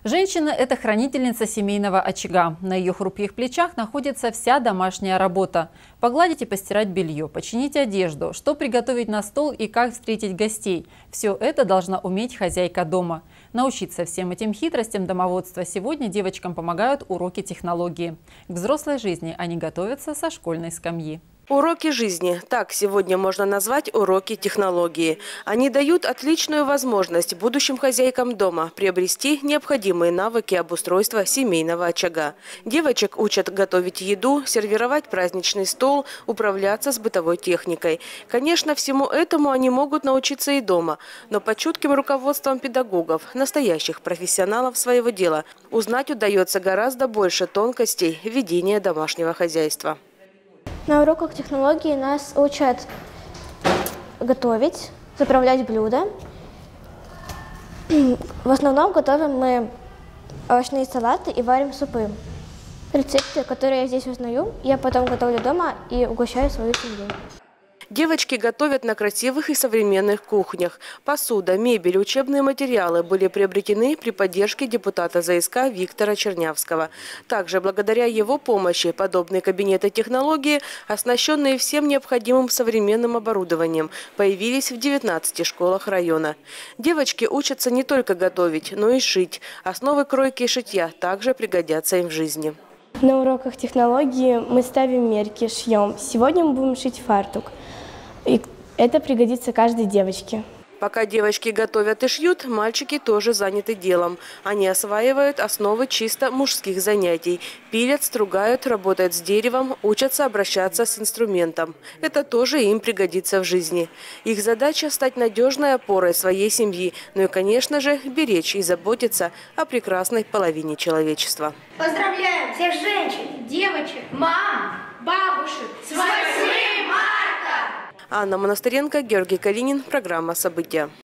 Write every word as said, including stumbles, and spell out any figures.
Женщина – это хранительница семейного очага. На ее хрупких плечах находится вся домашняя работа. Погладить и постирать белье, починить одежду, что приготовить на стол и как встретить гостей – все это должна уметь хозяйка дома. Научиться всем этим хитростям домоводства сегодня девочкам помогают уроки технологии. К взрослой жизни они готовятся со школьной скамьи. Уроки жизни. Так сегодня можно назвать уроки технологии. Они дают отличную возможность будущим хозяйкам дома приобрести необходимые навыки обустройства семейного очага. Девочек учат готовить еду, сервировать праздничный стол, управляться с бытовой техникой. Конечно, всему этому они могут научиться и дома. Но под чутким руководством педагогов, настоящих профессионалов своего дела, узнать удается гораздо больше тонкостей ведения домашнего хозяйства. На уроках технологии нас учат готовить, заправлять блюда. В основном готовим мы овощные салаты и варим супы. Рецепты, которые я здесь узнаю, я потом готовлю дома и угощаю свою семью. Девочки готовят на красивых и современных кухнях. Посуда, мебель, учебные материалы были приобретены при поддержке депутата ЗСК Виктора Чернявского. Также благодаря его помощи подобные кабинеты технологии, оснащенные всем необходимым современным оборудованием, появились в девятнадцати школах района. Девочки учатся не только готовить, но и шить. Основы кройки и шитья также пригодятся им в жизни. На уроках технологии мы ставим мерки, шьем. Сегодня мы будем шить фартук. И это пригодится каждой девочке. Пока девочки готовят и шьют, мальчики тоже заняты делом. Они осваивают основы чисто мужских занятий. Пилят, стругают, работают с деревом, учатся обращаться с инструментом. Это тоже им пригодится в жизни. Их задача – стать надежной опорой своей семьи, ну и, конечно же, беречь и заботиться о прекрасной половине человечества. Поздравляем всех женщин, девочек, мам, бабушек с восьмым марта! Анна Монастыренко, Георгий Калинин. Программа «События».